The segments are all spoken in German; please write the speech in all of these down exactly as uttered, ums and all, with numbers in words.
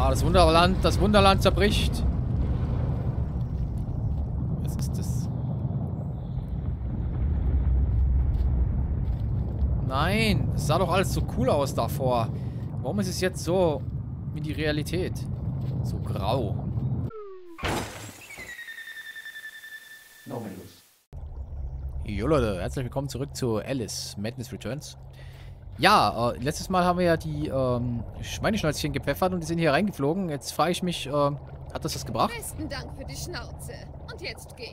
Ah, das Wunderland, das Wunderland zerbricht. Was ist das? Nein, es sah doch alles so cool aus davor. Warum ist es jetzt so wie die Realität? So grau. Jo Leute, herzlich willkommen zurück zu Alice Madness Returns. Ja, äh, letztes Mal haben wir ja die ähm, Schweineschnäuzchen gepfeffert und die sind hier reingeflogen. Jetzt frage ich mich, äh, hat das das gebracht? Besten Dank für die Schnauze. Und jetzt geh.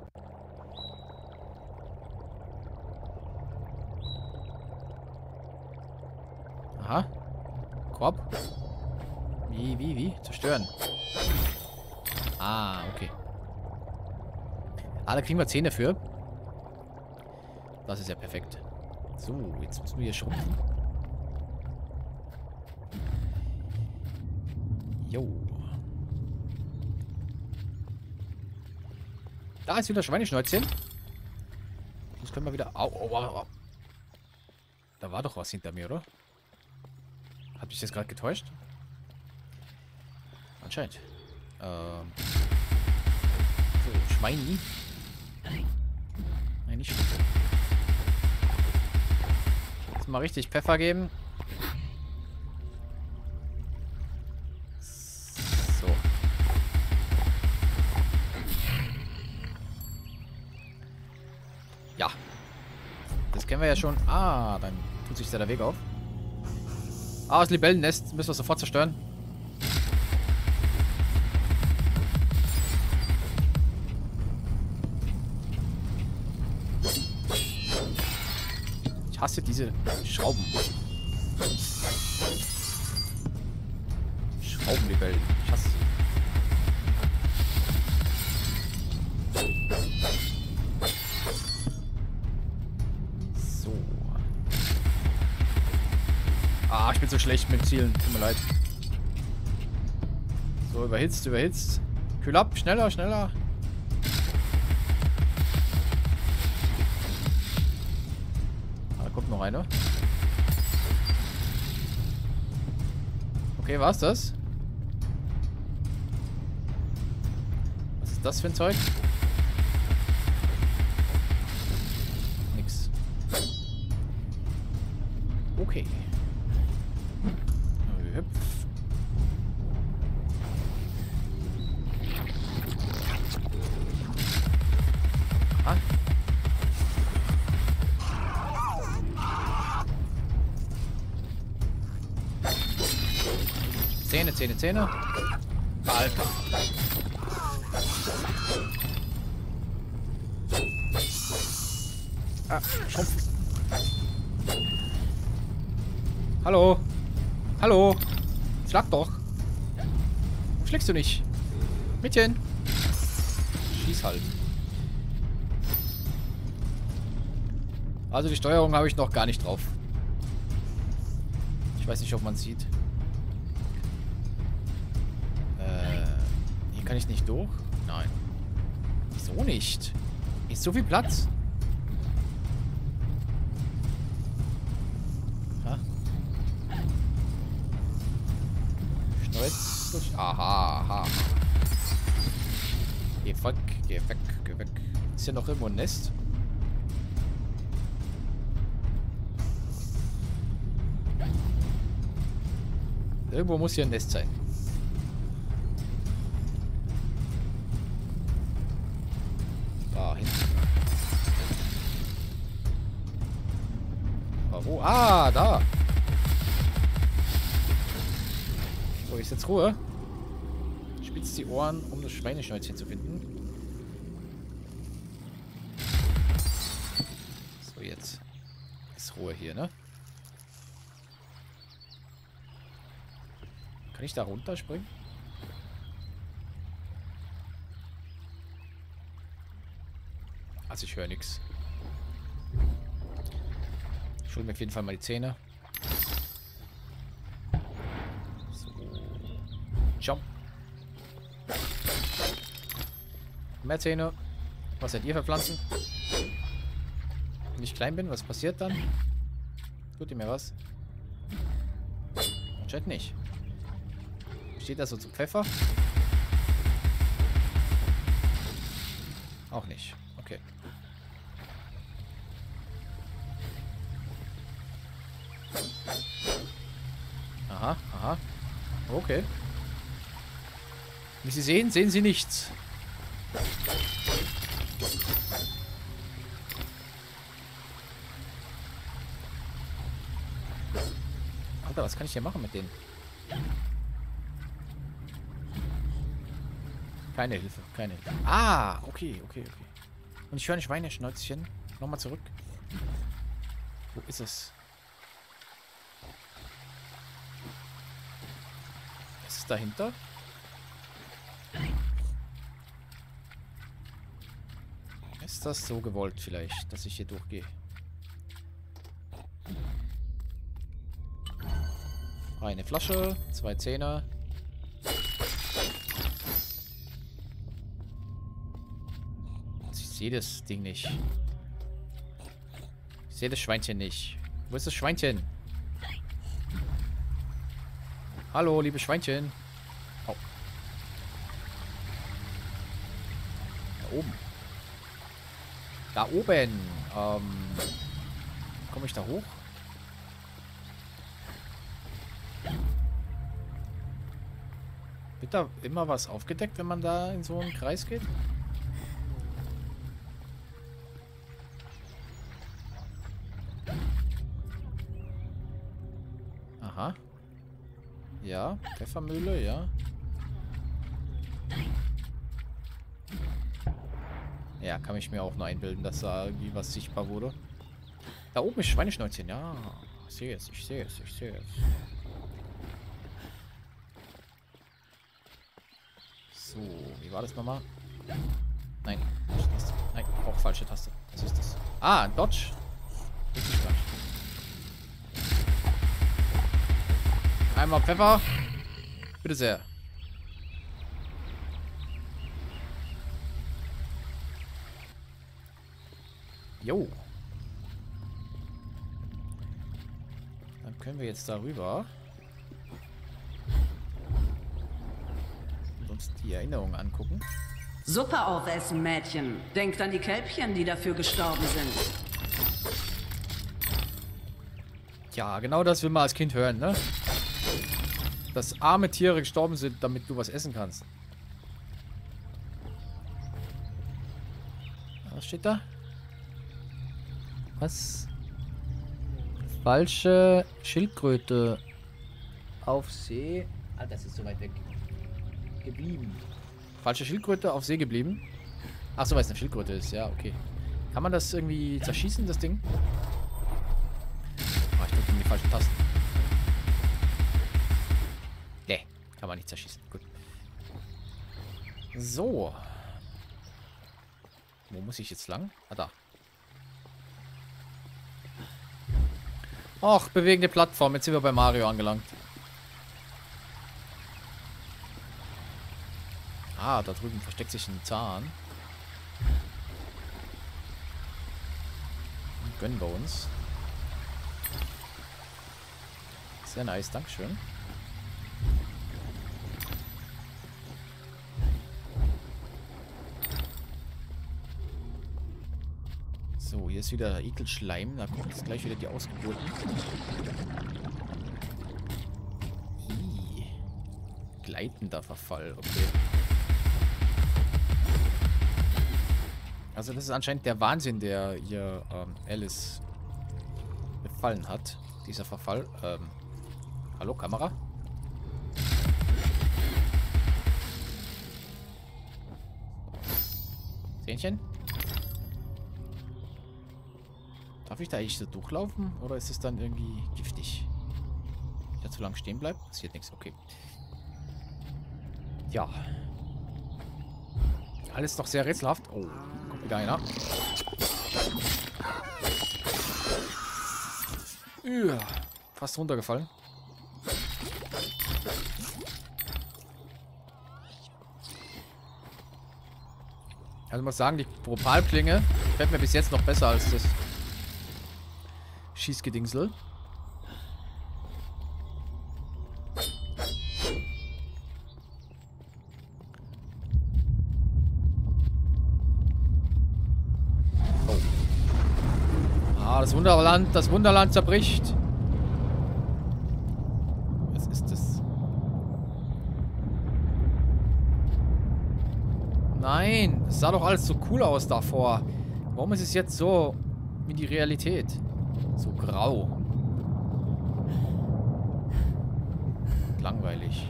Aha. Korb. Wie, wie, wie? Zerstören. Ah, okay. Ah, da kriegen wir zehn dafür. Das ist ja perfekt. So, jetzt müssen wir hier schrumpfen. Jo. Da ist wieder Schweineschnäuzchen. Das können wir wieder... Au, au, au, au. Da war doch was hinter mir, oder? Hat mich das gerade getäuscht? Anscheinend. Ähm. So, Schweini. Nein, nicht Schweini. Jetzt mal richtig Pfeffer geben. So. Ja. Das kennen wir ja schon. Ah, dann tut sich da der Weg auf. Ah, das Libellennest. Müssen wir sofort zerstören. Ich hasse diese Schrauben. Schraubenlibellen. Ich hasse sie. So. Ah, ich bin so schlecht mit Zielen. Tut mir leid. So, überhitzt, überhitzt. Kühl ab, schneller, schneller. Ah, da kommt noch einer. Okay, war's das? Was ist das für ein Zeug? Nix. Okay. Hüpf. Ah. Zähne, Zähne, Zähne. Alter. Ah, Schrumpf. Hallo. Hallo. Schlag doch. Warum schlägst du nicht? Mädchen. Schieß halt. Also die Steuerung habe ich noch gar nicht drauf. Ich weiß nicht, ob man es sieht. Äh, hier kann ich nicht durch? Nein. Wieso nicht? Ist so viel Platz? Ha? Schnäuz durch. Aha, aha. Geh weg, geh weg, geh weg. Ist hier noch irgendwo ein Nest? Irgendwo muss hier ein Nest sein. Da hinten. Aber wo? Ah, da. So, ist jetzt Ruhe. Spitzt die Ohren, um das Schweineschnäuzchen zu finden. So, jetzt ist Ruhe hier, ne? Kann ich da runterspringen? Also ich höre nichts. Ich hole mir auf jeden Fall mal die Zähne. So. Jump. Mehr Zähne. Was seid ihr für Pflanzen? Wenn ich klein bin, was passiert dann? Tut ihr mir was? Anscheinend nicht. Steht da so zu Pfeffer? Auch nicht. Okay. Aha, aha. Okay. Wie Sie sehen, sehen Sie nichts. Alter, was kann ich hier machen mit denen? Keine Hilfe, keine Hilfe. Ah, okay, okay, okay. Und ich höre ein Schweineschnäuzchen. Nochmal zurück. Wo ist es? Ist es dahinter? Ist das so gewollt vielleicht, dass ich hier durchgehe? Eine Flasche, zwei Zehner. Ich sehe das Ding nicht. Ich sehe das Schweinchen nicht. Wo ist das Schweinchen? Hallo, liebe Schweinchen. Oh. Da oben. Da oben. Ähm, komme ich da hoch? Wird da immer was aufgedeckt, wenn man da in so einen Kreis geht? Aha. Ja, Pfeffermühle, ja. Ja, kann ich mir auch nur einbilden, dass da irgendwie was sichtbar wurde. Da oben ist Schweineschnäuzchen, ja. Ich sehe es, ich sehe es, ich sehe es. So, wie war das nochmal? Nein, falsche Taste. Nein, auch falsche Taste. Was ist das? Ah, Dodge. Richtig Dodge. Einmal Pfeffer. Bitte sehr. Jo. Dann können wir jetzt darüber und uns die Erinnerungen angucken. Suppe aufessen, Mädchen. Denkt an die Kälbchen, die dafür gestorben sind. Ja, genau das will man als Kind hören, ne? Dass arme Tiere gestorben sind, damit du was essen kannst. Was steht da? Was? Falsche Schildkröte auf See. Ah, das ist so weit weg. Geblieben. Falsche Schildkröte auf See geblieben. Ach so, weil es eine Schildkröte ist. Ja, okay. Kann man das irgendwie zerschießen, das Ding? Oh, ich drücke in die falschen Tasten. Nee, kann man nicht zerschießen. Gut. So. Wo muss ich jetzt lang? Ah, da. Och, bewegende Plattform. Jetzt sind wir bei Mario angelangt. Ah, da drüben versteckt sich ein Zahn. Gönnen wir uns. Sehr nice, dankeschön. So, hier ist wieder Ekelschleim. Da kommt jetzt gleich wieder die Ausgeburten. Ih. Gleitender Verfall, okay. Also das ist anscheinend der Wahnsinn, der hier ähm, Alice befallen hat. Dieser Verfall. Ähm, hallo, Kamera? Zähnchen? Darf ich da eigentlich so durchlaufen? Oder ist es dann irgendwie giftig? Wenn ich da zu lang stehen bleibe? Passiert nichts, okay. Ja. Alles noch sehr rätselhaft. Oh, kommt wieder einer. Ja, fast runtergefallen. Also ich muss sagen, die Propalklinge gefällt mir bis jetzt noch besser als das Schießgedingsel. das Wunderland, das Wunderland zerbricht. Was ist das? Nein, es sah doch alles so cool aus davor. Warum ist es jetzt so wie die Realität? So grau. Langweilig.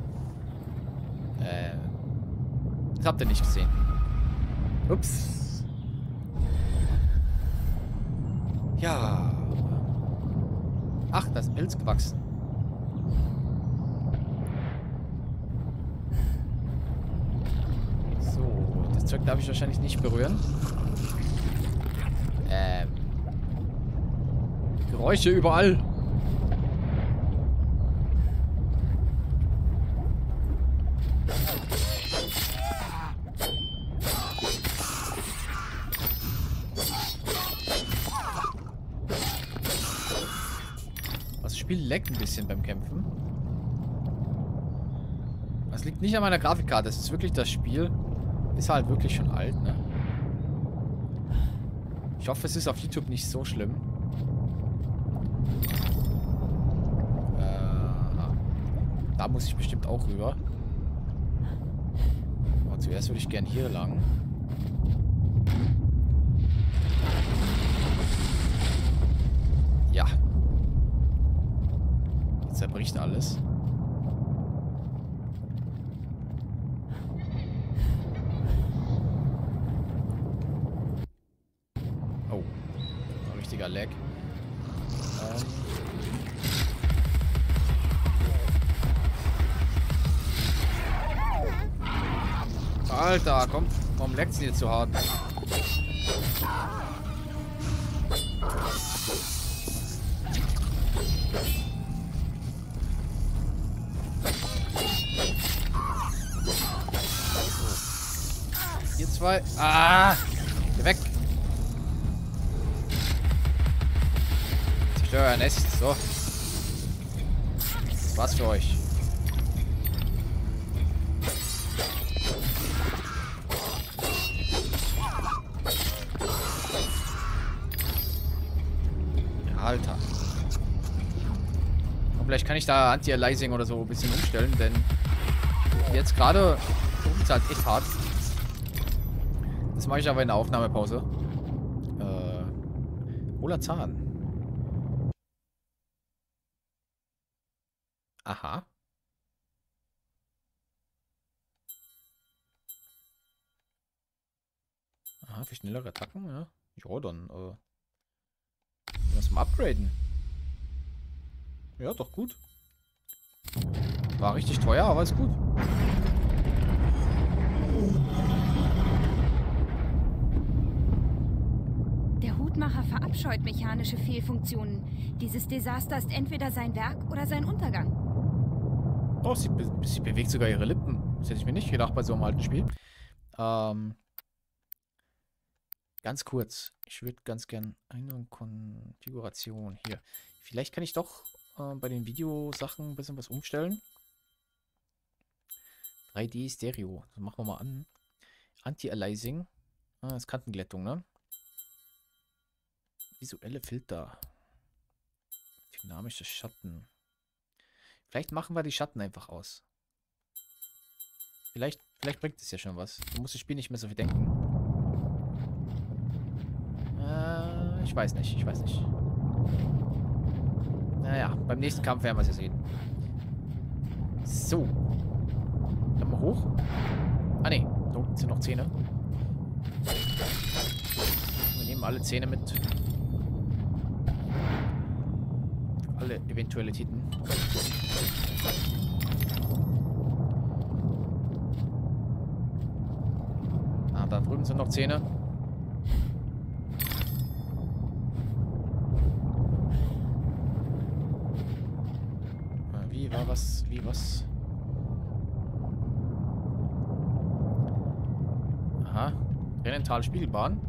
Äh. Das habt ihr nicht gesehen. Ups. Ja. Ach, da ist Pilz gewachsen. So, das Zeug darf ich wahrscheinlich nicht berühren. Ähm. Geräusche überall. Das Spiel leckt ein bisschen beim Kämpfen. Das liegt nicht an meiner Grafikkarte. Das ist wirklich das Spiel. Ist halt wirklich schon alt, ne? Ich hoffe, es ist auf YouTube nicht so schlimm. Äh, da muss ich bestimmt auch rüber. Aber zuerst würde ich gern hier lang. Ja. Jetzt zerbricht alles. Oh. Ein richtiger Lag. Ähm. Alter, komm. Warum leckt sie jetzt so hart? Ihr zwei. Ah! Geh weg! Zerstör ein Nest. So. Das war's für euch. Alter. Und vielleicht kann ich da Anti-Aliasing oder so ein bisschen umstellen, denn jetzt gerade ist es halt echt hart. Das mache ich aber in der Aufnahmepause. Äh, hohler Zahn. Aha. Aha, für schnellere Attacken, ja. Ja, dann, äh. Was zum Upgraden. Ja, doch gut. War richtig teuer, aber ist gut. Der Hutmacher verabscheut mechanische Fehlfunktionen. Dieses Desaster ist entweder sein Werk oder sein Untergang. Oh, sie, be sie bewegt sogar ihre Lippen. Das hätte ich mir nicht gedacht bei so einem alten Spiel. Ähm... Ganz kurz. Ich würde ganz gern eine Konfiguration hier. Vielleicht kann ich doch äh, bei den Videosachen ein bisschen was umstellen. drei D Stereo. Das machen wir mal an. Anti-Aliasing. Ah, das ist Kantenglättung, ne? Visuelle Filter. Dynamische Schatten. Vielleicht machen wir die Schatten einfach aus. Vielleicht, vielleicht bringt es ja schon was. Du musst das Spiel nicht mehr so viel denken. Ich weiß nicht, ich weiß nicht. Naja, beim nächsten Kampf werden wir es ja sehen. So. Dann mal hoch. Ah ne, da unten sind noch Zähne. Wir nehmen alle Zähne mit. Alle Eventualitäten. Ah, da drüben sind noch Zähne. Wie war was? Wie was? Aha. Renentale Spiegelbahn.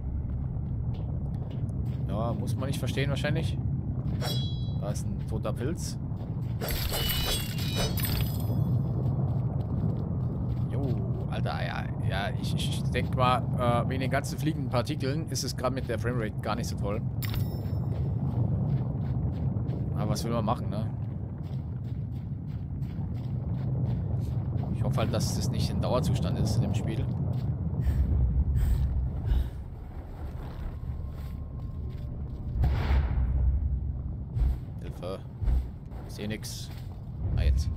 Ja, muss man nicht verstehen wahrscheinlich. Da ist ein toter Pilz. Jo, Alter, ja, ja, ich, ich denke mal, äh, wegen den ganzen fliegenden Partikeln ist es gerade mit der Framerate gar nicht so toll. Aber was will man machen, ne? Ich hoffe halt, dass das nicht ein Dauerzustand ist in dem Spiel. Hilfe. Ich sehe nix. Ah, jetzt.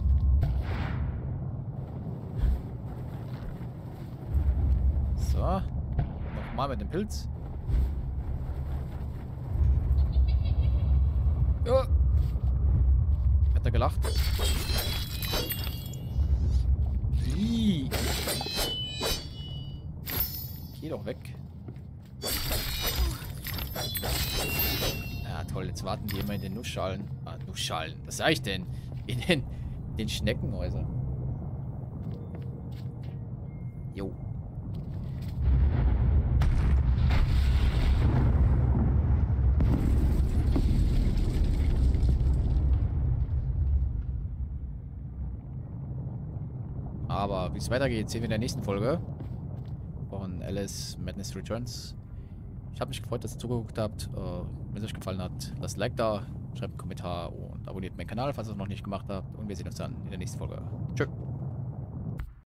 So. Nochmal mit dem Pilz. Ja. Hat er gelacht? Wie? Geh doch weg. Ja, toll. Jetzt warten die immer in den Nussschalen. Ah, Nussschalen. Was sag ich denn? In den, den Schneckenhäusern. Jo. Aber wie es weitergeht, sehen wir in der nächsten Folge von Alice Madness Returns. Ich habe mich gefreut, dass ihr zugeguckt habt. Äh, wenn es euch gefallen hat, lasst ein Like da, schreibt einen Kommentar und abonniert meinen Kanal, falls ihr es noch nicht gemacht habt. Und wir sehen uns dann in der nächsten Folge. Tschüss.